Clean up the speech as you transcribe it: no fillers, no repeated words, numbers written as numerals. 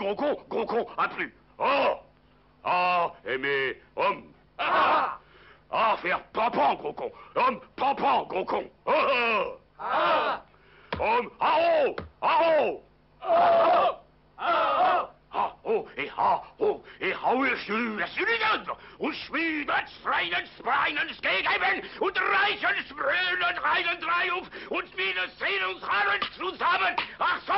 gros con, a plu. Oh! Ah, aimer, homme. Ah! Ah, faire pampan, gros con. Homme, pampan, gros con. Oh, oh! Ah! Homme, ah oh! Ah oh! Ah oh! Ah oh! Et hau ich Süden! Und schmied und spreien, spreien, gegeben und reichen, sprühen und reinen Dreieck und wieder sehen uns haben zusammen. Ach so!